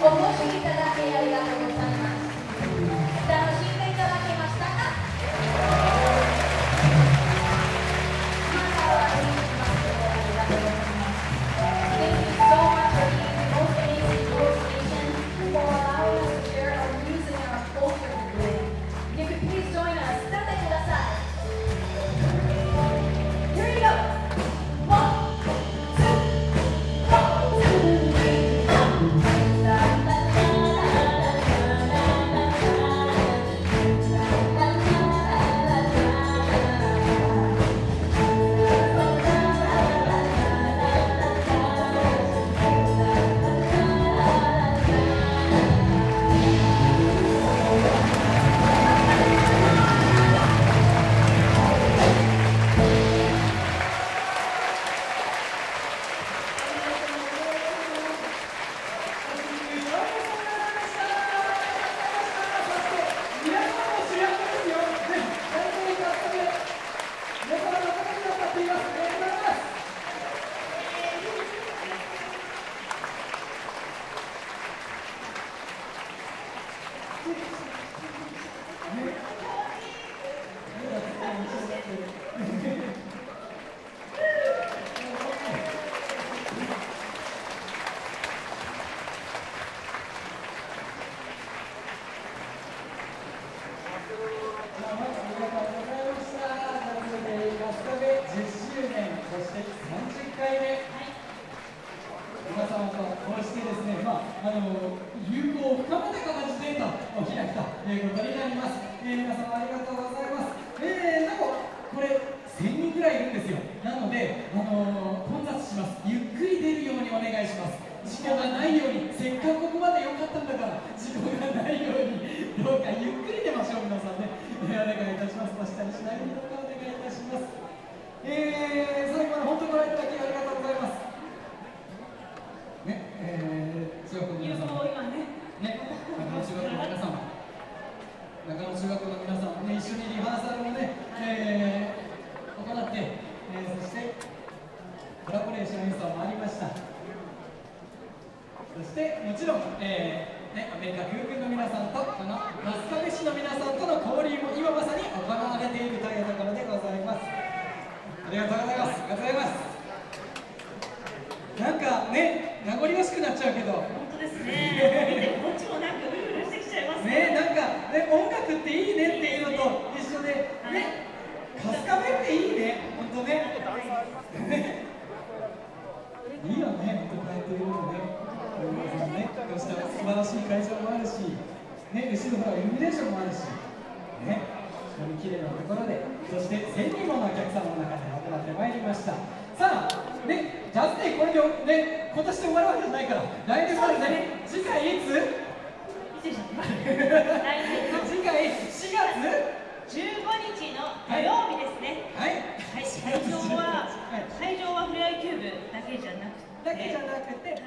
友好を深めた形でとお開きということになります。皆様ありがとうございます。なんかこれ1000人ぐらいいるんですよ。なので、混雑します。ゆっくり出るようにお願いします。事故がないように、せっかくここまで良かったんだから事故がないようにどうかゆっくり出ましょう。皆さんね、お願いいたします。おしたりしないようにどうかお願いいたします。最後まで本当にご覧いただきありがとうございます。中学の皆さん、中野中学の皆さん、中野中学の皆さん、一緒にリハーサルをね、行って、そしてコラボレーション演奏もありました。そしてもちろん、アメリカ空軍の皆さんとこの春日部市の皆さんとの交流も今まさに行われているというところでございます。ありがとうございます。ありがとうございます。なんかね、名残惜しくなっちゃうけど、 本当ですね。こっちもなんかうるうるしてきちゃいますね。 なんかね、音楽っていいねっていうのと一緒で、ね、春日部っていいね、本当ね。いいよね、本当変えてるのね。皆さんね、こうした素晴らしい会場もあるし、ね、後ろからイルミネーションもあるし、ね、非常に綺麗なところで、そして1000人ものお客様の中で集まってまいりました。さあ、ね、ジャズデーこれでね、今年で終わるわけじゃないから、来年からね、次回いつ？ 次回 4月 15日の土曜日ですね。はい。会場はフレアキューブだけじゃなくて、